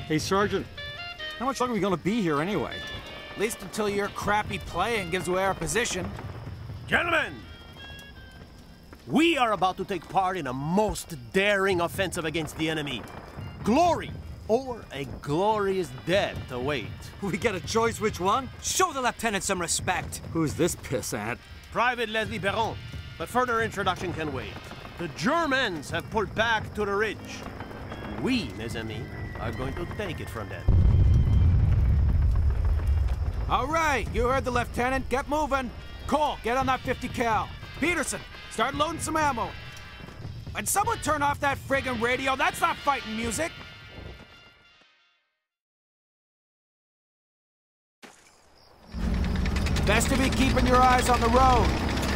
Hey, Sergeant, how much longer are we gonna be here anyway? At least until your crappy playing gives away our position. Gentlemen! We are about to take part in a most daring offensive against the enemy. Glory or a glorious death await. We get a choice which one? Show the lieutenant some respect. Who's this pissant? Private Leslie Perron, but further introduction can wait. The Germans have pulled back to the ridge. We, mes amis, are going to take it from them. All right, you heard the lieutenant. Get moving. Cole, get on that 50 cal. Peterson, start loading some ammo. And someone turn off that friggin' radio. That's not fighting music. Best to be keeping your eyes on the road.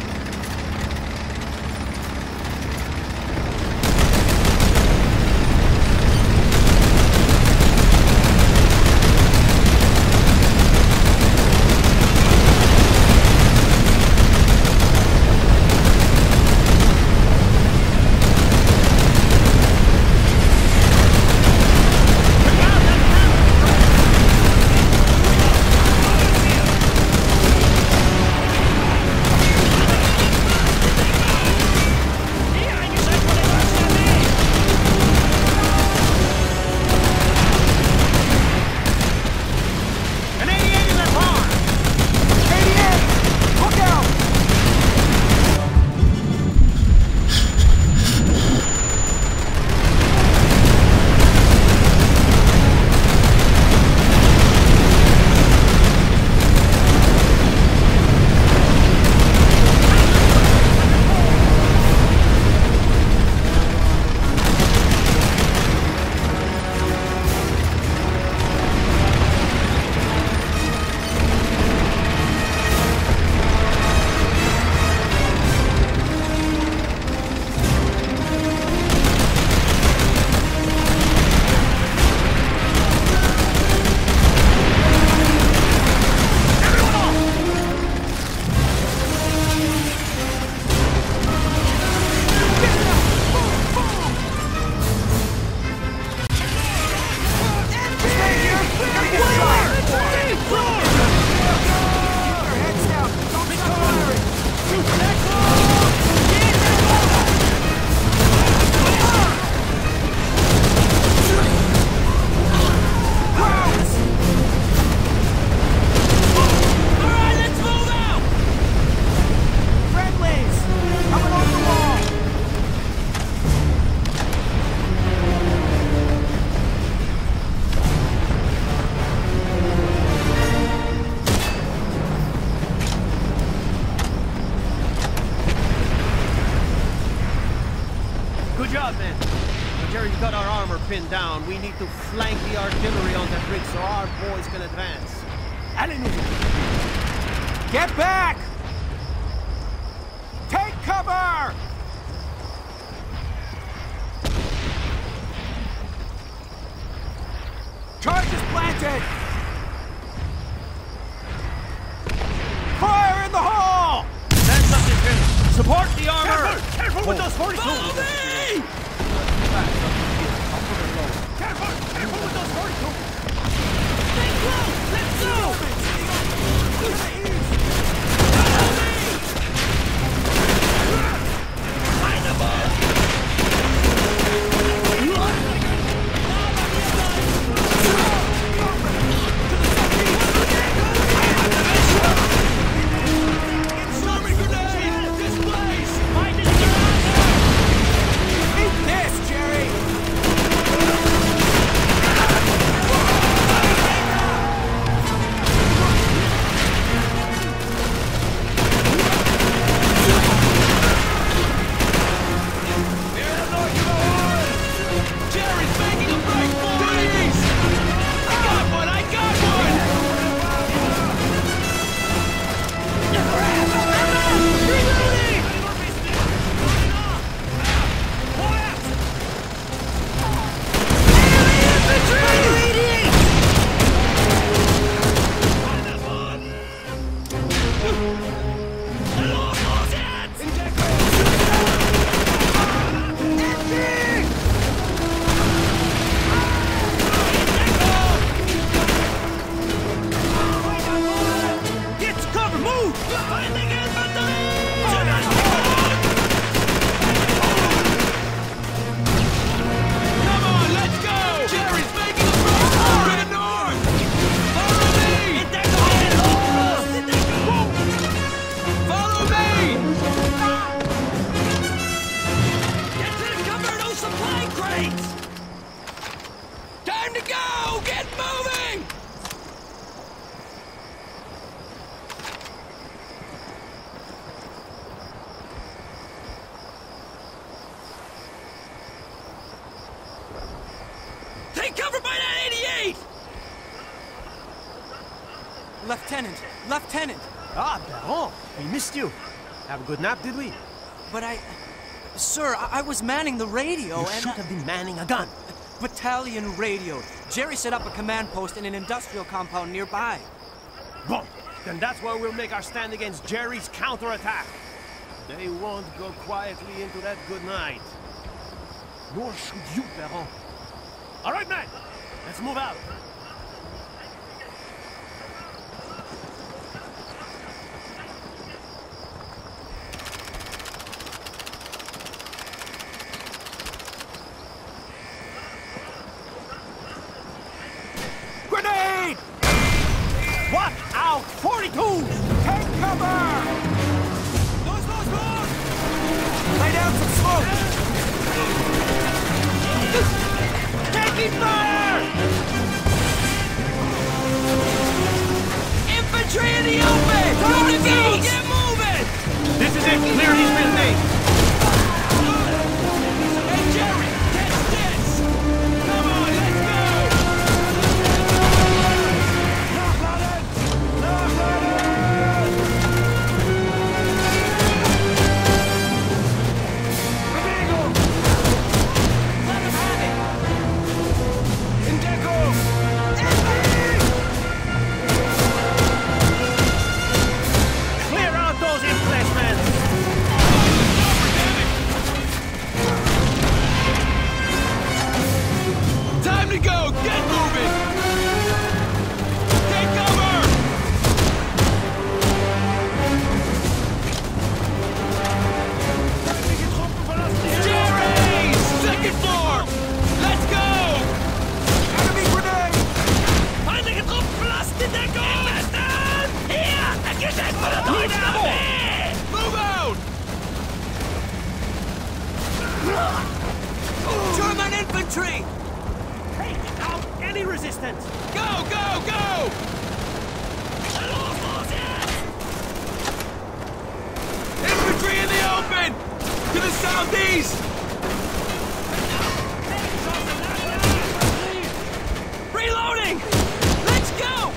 Good job, men. But Jerry's got our armor pinned down. We need to flank the artillery on that ridge so our boys can advance. Allez-nous! Get back! Take cover! Charge is planted! Fire in the hole! That's up to support the armor! Careful with those 42! Follow me! Careful with those 42! Stay close! Let's go! Find the ball! Time to go! Get moving! Take cover by that 88! Lieutenant! Lieutenant! Ah, Baron, we missed you. Have a good nap, did we? But Sir, I was manning the radio You and... should have been manning a gun. Battalion radio. Jerry set up a command post in an industrial compound nearby. Bon, then that's where we'll make our stand against Jerry's counterattack. They won't go quietly into that good night. Nor should you, Baron. All right, man, let's move out. Grenade! Watch out! 42! Take cover! Lay down some smoke! Taking fire! Infantry in the open! Time to go! Get moving! This is it! Clear these buildings! Hey, Jerry! Catch this! Come on, let's go! Clear out those emplacements! Time to go! Get moving! Take cover! Jerry! Second floor! Let's go! Enemy grenade! Feindliche Truppen verlassen die Deckung! Hier! Es geschieht von der deutschen Armee! Move out! German infantry! Take out any resistance! Go, go, go! Los jetzt! Infantry in the open! To the southeast! Reloading! Let's go!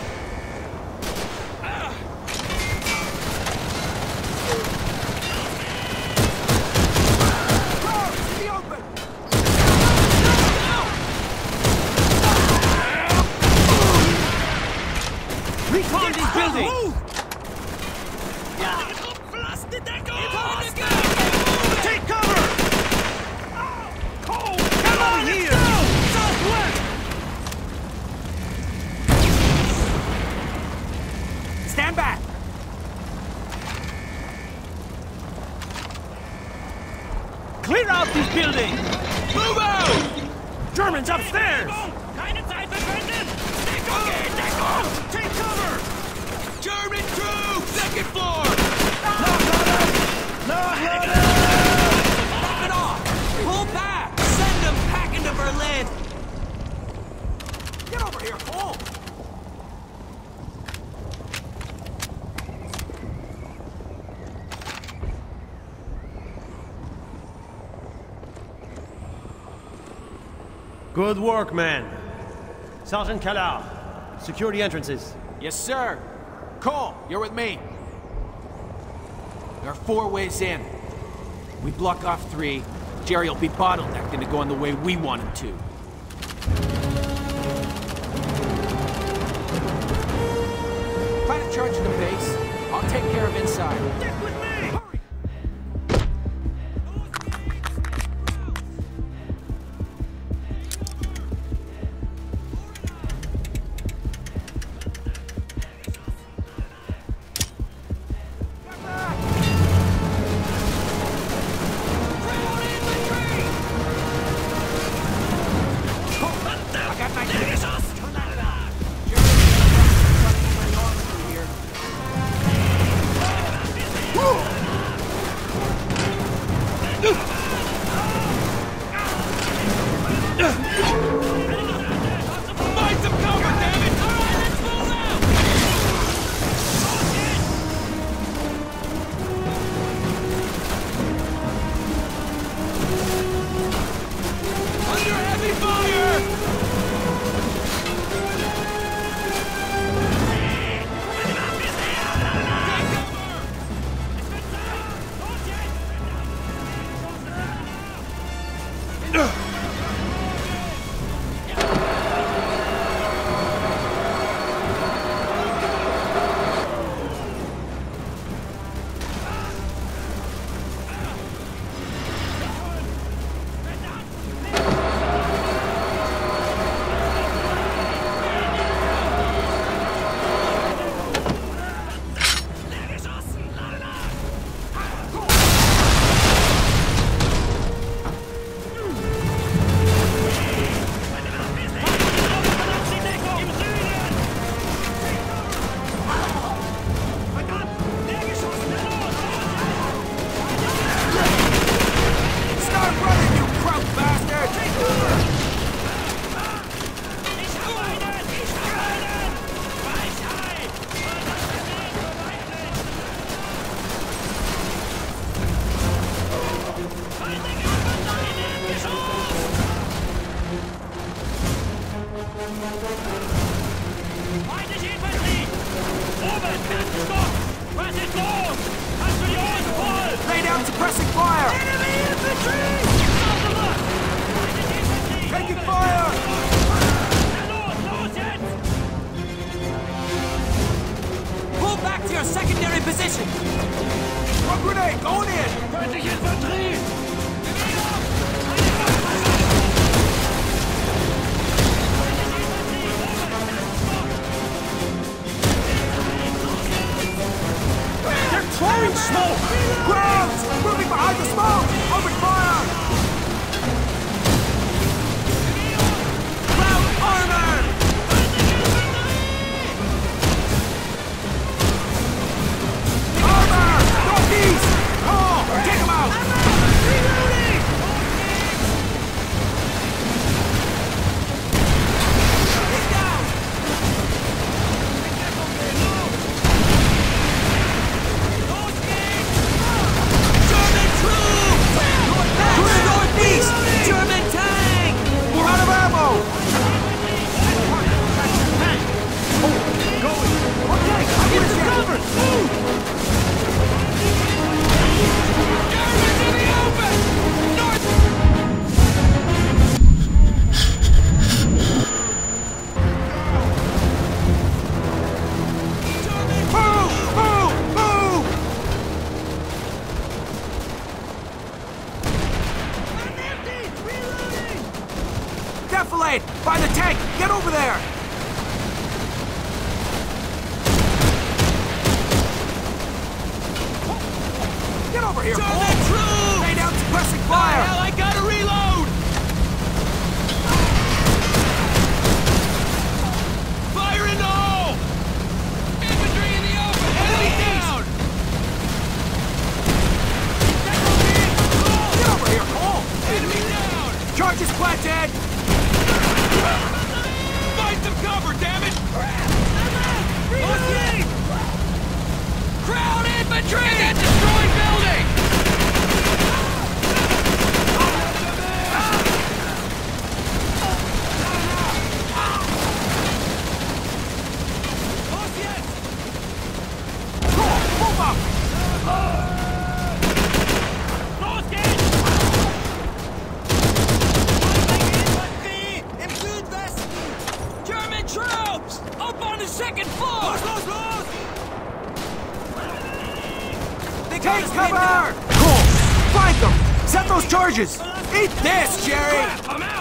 In the open! Recon these buildings! Move! Feindliche Truppen verlassen die Deckung! Take cover! Cole, come over here! Southwest! Stand back! Clear out these buildings! Move out! Germans upstairs! Keine Zeit verschwenden! Deckung geht! Deckung! Take cover! German troops! Second floor! Knock it off! Pull back! Send them packing to Berlin! Get over here, Cole! Good work, man. Sergeant Callar, secure the entrances. Yes, sir. Cole, you're with me. There are 4 ways in. We block off 3. Jerry will be bottlenecked into going the way we want him to. Plan a charge to the base. I'll take care of inside. Stick with me! Hurry! I got my Geschoss! Jerry, Feindliche Infanterie! Oben, ersten Stock! Was ist los? Hast du die Ohren voll? Lay down suppressing fire! Enemy infantry! Feindliche Infanterie! Taking fire! Los jetzt! Pull back to your secondary position! One grenade, going in! Feindliche Infanterie! They're throwing smoke! Grounds! Moving behind the smoke! Open fire! Ground armor! Armor! Northeast! Call! Take them out! He's down! German troops! To the northeast! German tank! We're out of ammo! Get the cover! Germans in the open! North! Move! Move! Move! I'm empty! Reloading! Defilade! By the tank! Get over there! Get over here, German troops! Lay down suppressing fire! Hell, I gotta reload! Fire in the hole! Infantry in the open! Enemy down! Get over here, Cole! Enemy down! Charges planted! Find some cover, damn it! Reloading! Crowd infantry! In that destroyed building! Cole, move up! Los geht's! Infantry im Südwesten! German troops! Up on the second floor! Take cover! Cole, find them! Set those charges! Eat this, Jerry! I'm